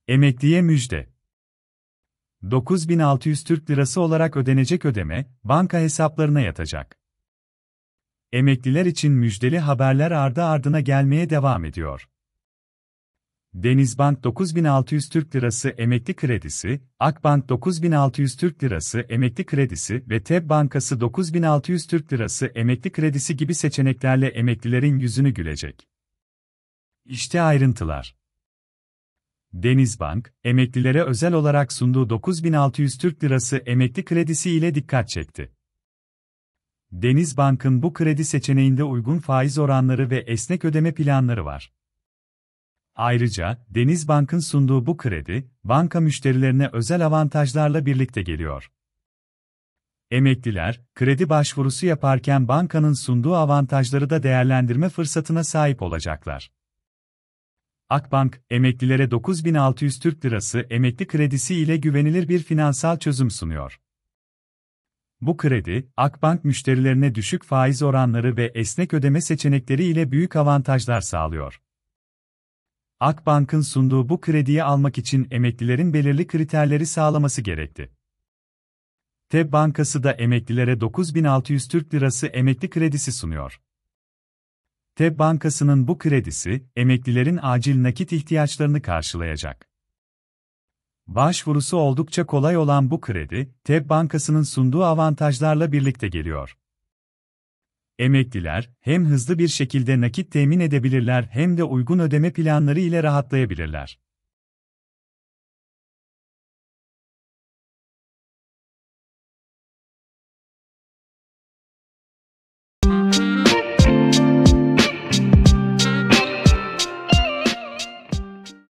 Emekliye müjde. 9.600 Türk Lirası olarak ödenecek ödeme, banka hesaplarına yatacak. Emekliler için müjdeli haberler ardı ardına gelmeye devam ediyor. Denizbank 9.600 Türk Lirası emekli kredisi, Akbank 9.600 Türk Lirası emekli kredisi ve TEB Bankası 9.600 Türk Lirası emekli kredisi gibi seçeneklerle emeklilerin yüzünü gülecek. İşte ayrıntılar. Denizbank, emeklilere özel olarak sunduğu 9.600 Türk Lirası emekli kredisi ile dikkat çekti. Denizbank'ın bu kredi seçeneğinde uygun faiz oranları ve esnek ödeme planları var. Ayrıca, Denizbank'ın sunduğu bu kredi, banka müşterilerine özel avantajlarla birlikte geliyor. Emekliler, kredi başvurusu yaparken bankanın sunduğu avantajları da değerlendirme fırsatına sahip olacaklar. Akbank, emeklilere 9.600 Türk Lirası emekli kredisi ile güvenilir bir finansal çözüm sunuyor. Bu kredi, Akbank müşterilerine düşük faiz oranları ve esnek ödeme seçenekleri ile büyük avantajlar sağlıyor. Akbank'ın sunduğu bu krediyi almak için emeklilerin belirli kriterleri sağlaması gerekti. TEB Bankası da emeklilere 9.600 Türk Lirası emekli kredisi sunuyor. TEB Bankası'nın bu kredisi, emeklilerin acil nakit ihtiyaçlarını karşılayacak. Başvurusu oldukça kolay olan bu kredi, TEB Bankası'nın sunduğu avantajlarla birlikte geliyor. Emekliler, hem hızlı bir şekilde nakit temin edebilirler hem de uygun ödeme planları ile rahatlayabilirler.